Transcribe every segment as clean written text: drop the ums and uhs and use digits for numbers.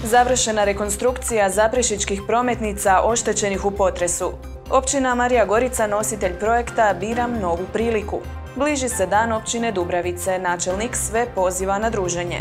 Završena rekonstrukcija zaprešičkih prometnica oštećenih u potresu. Općina Marija Gorica, nositelj projekta Biram novu priliku. Bliži se dan općine Dubravice, načelnik sve poziva na druženje.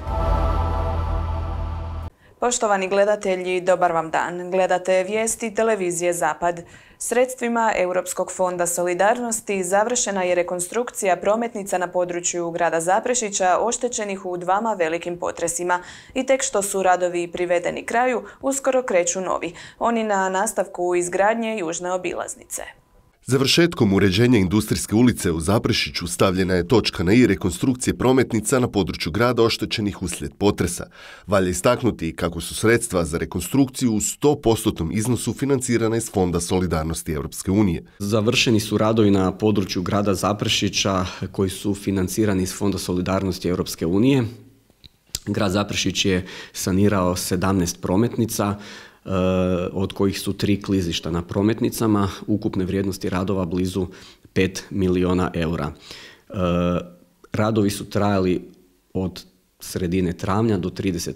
Poštovani gledatelji, dobar vam dan. Gledate vijesti televizije Zapad. Sredstvima Europskog fonda solidarnosti završena je rekonstrukcija prometnica na području grada Zaprešića oštećenih u dvama velikim potresima. I tek što su radovi privedeni kraju, uskoro kreću novi. Oni na nastavku izgradnje južne obilaznice. Završetkom uređenja Industrijske ulice u Zaprešiću stavljena je točka na i rekonstrukcije prometnica na području grada oštećenih uslijed potresa. Valja istaknuti kako su sredstva za rekonstrukciju u 100% iznosu financirana iz Fonda solidarnosti Europske unije. Završeni su radovi na području grada Zaprešića koji su financirani iz Fonda solidarnosti Europske unije. Grad Zaprešić je sanirao 17 prometnica, od kojih su 3 klizišta na prometnicama, ukupne vrijednosti radova blizu 5 milijuna eura. Radovi su trajali od sredine travnja do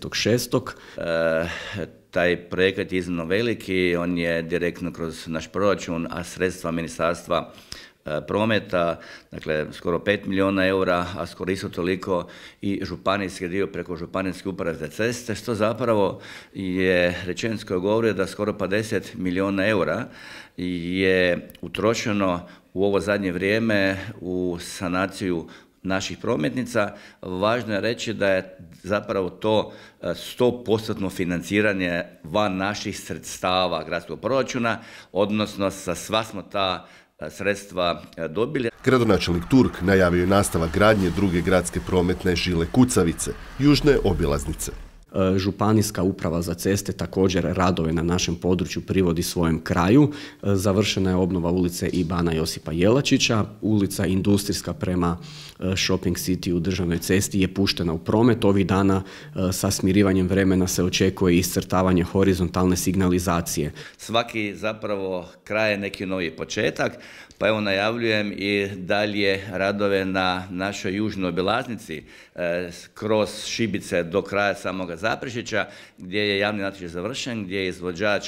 30.6. Taj projekat je iznimno veliki, on je direktno kroz naš proračun, a sredstva Ministarstva prometa, dakle skoro 5 milijuna eura, a skoro isto toliko i županijski dio preko županijske uprave za ceste, što zapravo je rečenica koja govori da skoro 50 milijuna eura je utrošeno u ovo zadnje vrijeme u sanaciju naših prometnica. Važno je reći da je zapravo to 100% financiranje van naših sredstava gradskog proračuna, odnosno sa sva smo ta sredstva dobili. Gradonačelnik Turk najavio je nastavak gradnje druge gradske prometne žile Kucavice, južne obilaznice. Županijska uprava za ceste također radove na našem području privodi svojem kraju. Završena je obnova ulice i Bana Josipa Jelačića. Ulica Industrijska prema Shopping City u državnoj cesti je puštena u promet. Ovih dana sa smirivanjem vremena se očekuje iscrtavanje horizontalne signalizacije. Svaki zapravo kraj je neki novi početak, pa evo najavljujem i dalje radove na našoj južnoj obilaznici kroz Šibice do kraja samoga Zaprešića, gdje je javni natječaj završen, gdje je izvođač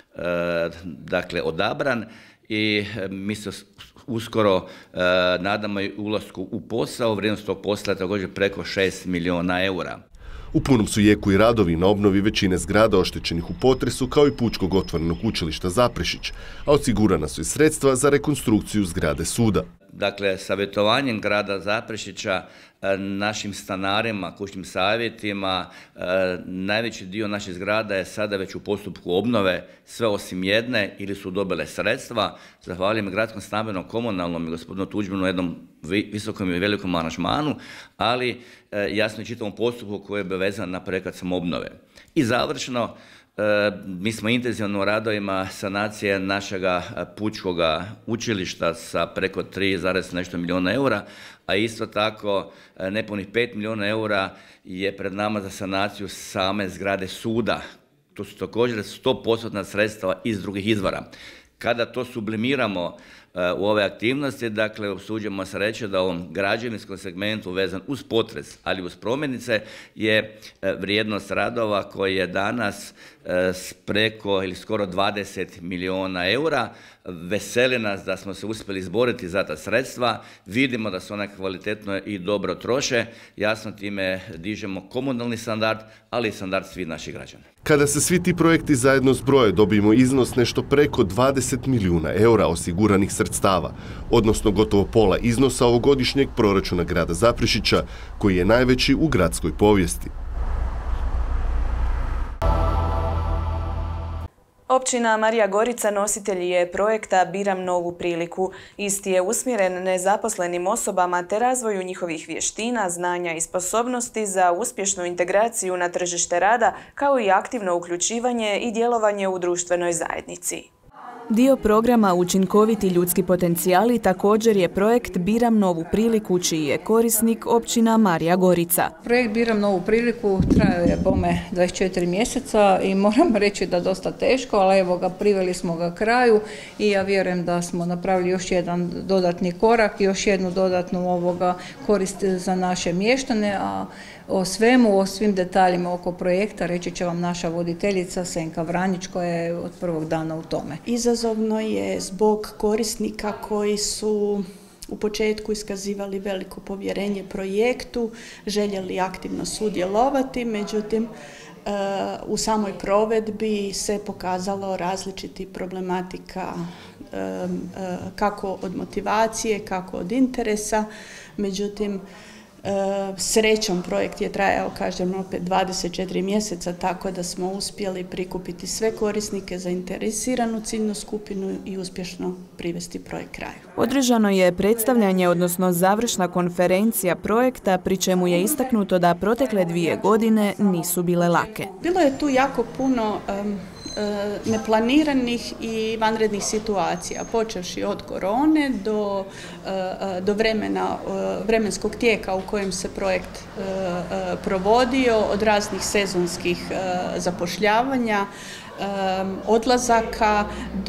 dakle odabran i mi se uskoro nadamo i ulasku u posao. Vrijednost tog posla je također preko 6 milijuna eura. U punom su jeku i radovi na obnovi većine zgrada oštećenih u potresu, kao i Pučkog otvorenog učilišta Zaprešić, a osigurana su i sredstva za rekonstrukciju zgrade suda. Dakle, savjetovanjem grada Zaprešića našim stanarima, kućnim savjetima, najveći dio naših zgrada je sada već u postupku obnove, sve osim jedne, ili su dobile sredstva. Zahvaljujem gradskom stambenom komunalnom i gospodinu Tuđmanu jednom visokom i velikom aranžmanu, ali jasno i čitavom postupku koji je vezan na projekat samoobnove. I završno, mi smo intenzivno u radovima sanacije našega pučkoga učilišta sa preko 3, nešto milijuna eura, a isto tako nepunih 5 milijuna eura je pred nama za sanaciju same zgrade suda. To su također 100% sredstva iz drugih izvora. Kada to sublimiramo u ove aktivnosti, dakle, usuđujemo se reći da u ovom građevinskom segmentu vezan uz potres, ali uz prometnice, je vrijednost radova koji je danas preko ili skoro 20 milijuna eura. Veseli nas da smo se uspjeli izboriti za ta sredstva, vidimo da se ona kvalitetno i dobro troše, jasno time dižemo komunalni standard, ali i standard svih naših građana. Kada se svi ti projekti zajedno zbroje, dobijemo iznos nešto preko 20 milijuna eura osiguranih sredstava, odnosno gotovo pola iznosa ovogodišnjeg proračuna grada Zaprešića, koji je najveći u gradskoj povijesti. Općina Marija Gorica nositelj je projekta Biram novu priliku. Isti je usmjeren nezaposlenim osobama te razvoju njihovih vještina, znanja i sposobnosti za uspješnu integraciju na tržište rada, kao i aktivno uključivanje i djelovanje u društvenoj zajednici. Dio programa Učinkoviti ljudski potencijali također je projekt Biram novu priliku, čiji je korisnik općina Marija Gorica. Projekt Biram novu priliku trajao je bome 24 mjeseca i moram reći da dosta teško, ali evo ga, priveli smo ga kraju i ja vjerujem da smo napravili još jedan dodatni korak, još jednu dodatnu korist za naše mještane, a o svim detaljima oko projekta reći će vam naša voditeljica Senka Vranjić, koja je od prvog dana u tome. Izazovno je zbog korisnika koji su u početku iskazivali veliko povjerenje projektu, željeli aktivno sudjelovati, međutim u samoj provedbi se pokazalo različiti problematika kako od motivacije, kako od interesa, međutim srećom projekt je trajao, kažem, opet 24 mjeseca, tako da smo uspjeli prikupiti sve korisnike, zainteresiranu ciljnu skupinu i uspješno privesti projekt kraju. Održano je predstavljanje, odnosno završna konferencija projekta, pri čemu je istaknuto da protekle 2 godine nisu bile lake. Bilo je tu jako puno neplaniranih i vanrednih situacija, počevši od korone do vremenskog tijeka u kojem se projekt provodio, od raznih sezonskih zapošljavanja, odlazaka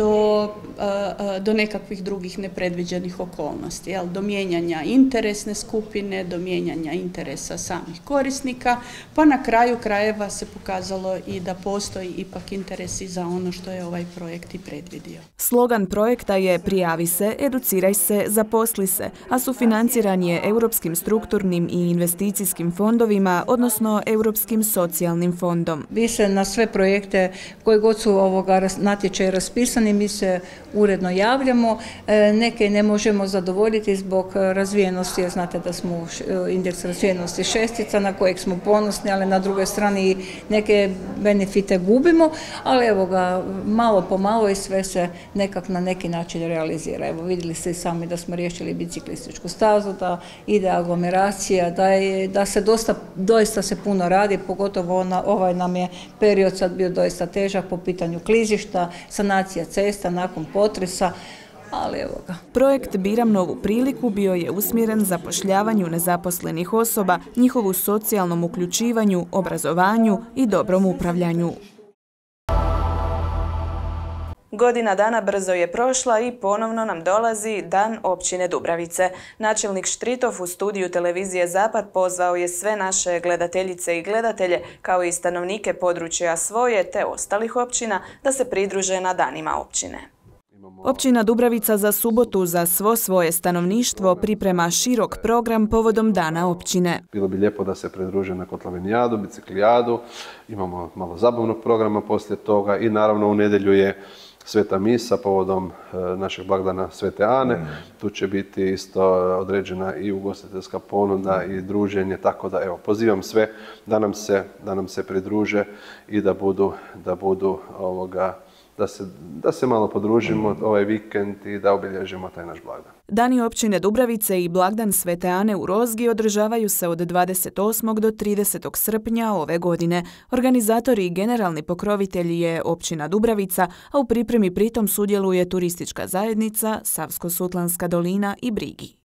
do nekakvih drugih nepredviđenih okolnosti, do mijenjanja interesne skupine, do mijenjanja interesa samih korisnika, pa na kraju krajeva se pokazalo i da postoji ipak interesi za ono što je ovaj projekt i predvidio. Slogan projekta je Prijavi se, educiraj se, zaposli se, a sufinanciran je Europskim strukturnim i investicijskim fondovima, odnosno Europskim socijalnim fondom. Vi se na sve projekte koji god su natječaji raspisani, mi se uredno javljamo. Neke ne možemo zadovoljiti zbog razvijenosti, jer znate da smo indeks razvijenosti 6 na kojeg smo ponosni, ali na drugoj strani neke benefite gubimo, ali evo ga, malo po malo i sve se na neki način realizira. Evo, vidjeli ste i sami da smo riješili biciklističku stazu, da ide aglomeracija, da se doista se puno radi, pogotovo ovaj nam je period sad bio doista težak po pitanju klizišta, sanacija cesta nakon potresa, ali evo ga. Projekt Biram novu priliku bio je usmjeren zapošljavanju nezaposlenih osoba, njihovu socijalnom uključivanju, obrazovanju i dobrom upravljanju. Godina dana brzo je prošla i ponovno nam dolazi Dan općine Dubravice. Načelnik Štritov u studiju televizije Zapad pozvao je sve naše gledateljice i gledatelje, kao i stanovnike područja svoje te ostalih općina, da se pridruže na danima općine. Općina Dubravica za subotu za svo svoje stanovništvo priprema širok program povodom Dana općine. Bilo bi lijepo da se pridruže na kotlavinijadu, biciklijadu, imamo malo zabavnog programa poslije toga i naravno u nedjelju je Sveta misa povodom našeg blagdana Svete Ane. Tu će biti isto određena i ugostiteljska ponuda i druženje, tako da evo, pozivam sve da nam se pridruže i da se malo podružimo ovaj vikend i da obilježimo taj naš blagdan. Dani općine Dubravice i blagdan Svete Ane u Rozgi održavaju se od 28. do 30. srpnja ove godine. Organizatori i generalni pokrovitelji je općina Dubravica, a u pripremi pritom sudjeluje turistička zajednica Savsko-Sutlanska dolina i Brigi.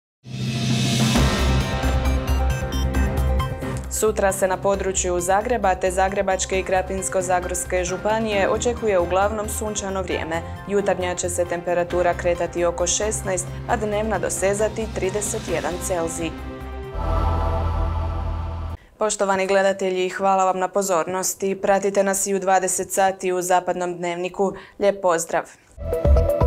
Sutra se na području Zagreba te Zagrebačke i Krapinsko-zagorske županije očekuje uglavnom sunčano vrijeme. Jutarnja će se temperatura kretati oko 16, a dnevna dosezati 31 Celzij. Poštovani gledatelji, hvala vam na pozornosti. Pratite nas i u 20 sati u Zapadnom dnevniku. Lijep pozdrav!